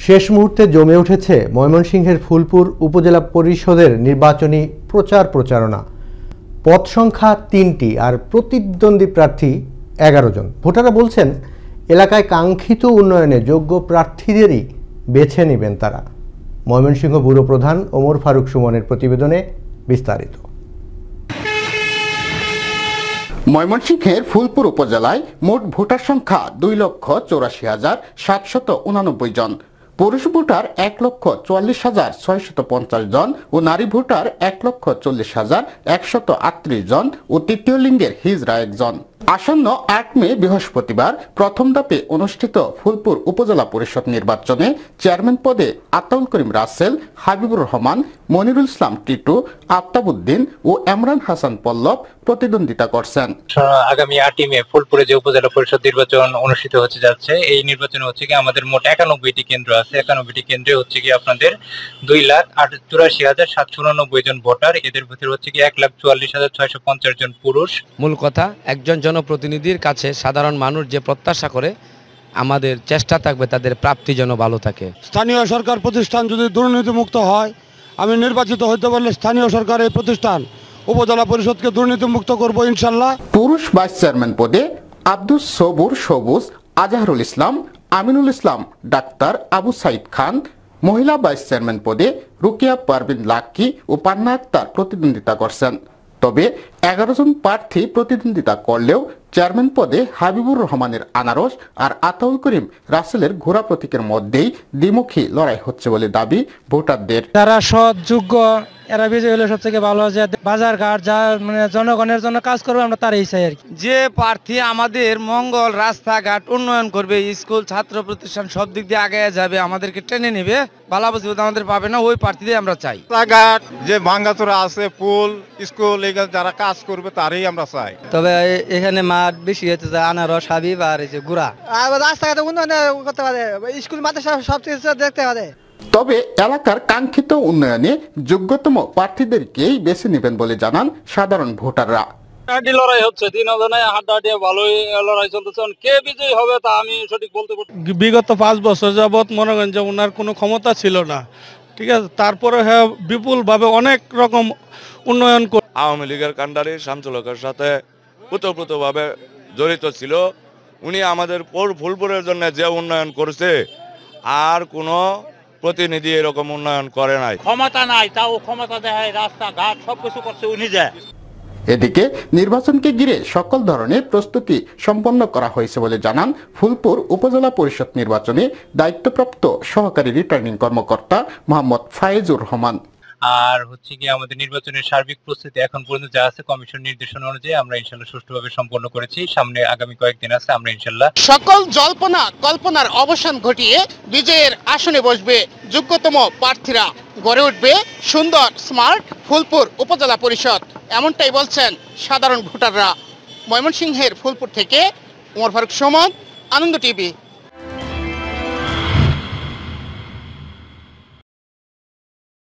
শেষ মুহূর্তে জমে উঠেছে ময়মনসিংহের ফুলপুর উপজেলা পরিষদের নির্বাচনী প্রচারণা। পদ সংখ্যা ৩টি আর প্রতিদ্বন্দ্বী প্রার্থী ১১ জন। ভোটাররা বলছেন এলাকায় কাঙ্ক্ষিত উন্নয়নে যোগ্য প্রার্থীদেরই বেছে নেবেন তারা। ময়মনসিংহ ব্যুরো প্রধান ওমর ফারুক সুমনের প্রতিবেদনে বিস্তারিত। ময়মনসিংহের ফুলপুর উপজেলায় মোট ভোটার সংখ্যা ২,৮৪,৭৮৯ জন। পুরুষ ভোটার ১,৪৪,৬৫০ জন ও নারী ভোটার ১,৪০,১৩৮ জন ও তৃতীয় লিঙ্গের হিজড়া ১ জন। আসন্ন ৮ মে বৃহস্পতিবার প্রথম ধাপে অনুষ্ঠিত ফুলপুর উপজেলা পরিষদ নির্বাচনে চেয়ারম্যান পদে আতাউল করিম রাসেল, হাবিবুর রহমান, মনিরুল ইসলাম টিটু, আফতাবউদ্দিন ও ইমরান হাসান পল্লব প্রতিদ্বন্দ্বিতা করছেন। আগামী ৮ মে ফুলপুরে যে উপজেলা পরিষদ নির্বাচন অনুষ্ঠিত হতে যাচ্ছে, এই নির্বাচনে হচ্ছে কি আমাদের মোট ৯১টি কেন্দ্র আছে। ৯১টি কেন্দ্রে হচ্ছে কি আপনাদের ২,৮৪,৭৮৯ জন ভোটার। এদের ভিতরে হচ্ছে কি ১,৪৪,৬৫০ জন পুরুষ। মূল কথা, একজন জনপ্রতিনিধির কাছে সাধারণ মানুষ যে প্রত্যাশা করে, আমাদের চেষ্টা থাকবে তাদের প্রাপ্তি যেন ভালো থাকে। স্থানীয় সরকার প্রতিষ্ঠান যদি দুর্নীতিমুক্ত হয়, আমি নির্বাচিত হতে পারলে স্থানীয় সরকারের প্রতিষ্ঠান উপজেলা পরিষদকে দুর্নীতিমুক্ত করব ইনশাল্লাহ। পুরুষ ভাইস চেয়ারম্যান পদে আব্দুস সবুর সবুজ, আজহারুল ইসলাম, আমিনুল ইসলাম, ডাক্তার আবু সাইদ খান। মহিলা ভাইস চেয়ারম্যান পদে রুকিয়া পারভিন লাক্কি ও পান্না আক্তার প্রতিদ্বন্দ্বিতা করছেন। তবে ১১ জন প্রার্থী প্রতিদ্বন্দ্বিতা করলেও চেয়ারম্যান পদে হাবিবুর রহমানের আনারস আর আতাউল করিম রাসেলের ঘোড়া প্রতীকের মধ্যেই দ্বিমুখী লড়াই হচ্ছে বলে দাবি ভোটারদের। যারা সৎ, যোগ্য, এরা বিজয়ী হলে সব থেকে ভালো। যে বাজার ঘাট যা জনগণের জন্য কাজ করবে, আমরা তারই চাই আর কি। যে প্রার্থী আমাদের মঙ্গল, রাস্তাঘাট উন্নয়ন করবে, স্কুল, ছাত্র প্রতিষ্ঠান সব দিক দিয়ে আগে যাবে, আমাদেরকে টেনে নেবে, বালা মুসিবত আমাদের পাবে না, ওই প্রার্থীদের আমরা চাই। রাস্তাঘাট যে ভাঙ্গাচোরা আছে, পুল, স্কুল, এগুলো যারা কাজ করবে তারই আমরা চাই। তবে এখানে মাঠ বেশি হচ্ছে, আনারস, হাবিব আর এই যে গুড়া। রাস্তাঘাট উন্নয়ন করতে পারে, স্কুল, মাদ্রাসা সব কিছু দেখতে পারে। তবে এলাকার কাঙ্ক্ষিত উন্নয়নে যোগ্যতম প্রার্থীদেরকেই বেছে নেবেন বলে জানান সাধারণ ভোটাররা। লড়াই হচ্ছে, হাড্ডাহাড্ডি ভালোই লড়াই চলতেছে। কে বিজয়ী হবে তা আমি সঠিক বলতে পারছি। বিগত 5 বছর যাবৎ মনে করেন যে ওনার কোনো ক্ষমতা ছিল না, ঠিক আছে। তারপরে হ্যাঁ, বিপুলভাবে অনেক রকম উন্নয়ন করে আওয়ামী লীগের কাণ্ডারি শামসুলকের সাথে ওতপ্রোতভাবে জড়িত ছিল। উনি আমাদের ফুলপুরের জন্য যে উন্নয়ন করেছে, আর কোনো প্রতিনিধি এরকম উন্নয়ন করে নাই। ক্ষমতা নাই, তাও ক্ষমতা দেখায়, রাস্তাঘাট সবকিছু করছে উনি যায়। এদিকে নির্বাচনকে ঘিরে সকল ধরনের প্রস্তুতি সম্পন্ন করা হয়েছে বলে জানান ফুলপুর উপজেলা পরিষদ নির্বাচনে দায়িত্বপ্রাপ্ত সহকারী রিটার্নিং কর্মকর্তা মোহাম্মদ ফায়েজুর রহমান। আর হচ্ছে কি আমাদের নির্বাচনের সার্বিক প্রস্তুতি এখন পর্যন্ত যা আছে কমিশন নির্দেশনা অনুযায়ী আমরা ইনশাল্লাহ সুষ্ঠুভাবে সম্পন্ন করেছি। সামনে আগামী কয়েকদিন আছে, আমরা ইনশাল্লাহ সকল জল্পনা কল্পনার অবসান ঘটিয়ে বিজয়ের আসনে বসবে যোগ্যতম প্রার্থীরা, গড়ে উঠবে সুন্দর স্মার্ট ফুলপুর উপজেলা পরিষদ, এমনটাই বলছেন সাধারণ ভোটাররা। ময়মনসিংহের ফুলপুর থেকে ওমর ফারুক সুমন, আনন্দ টিভি।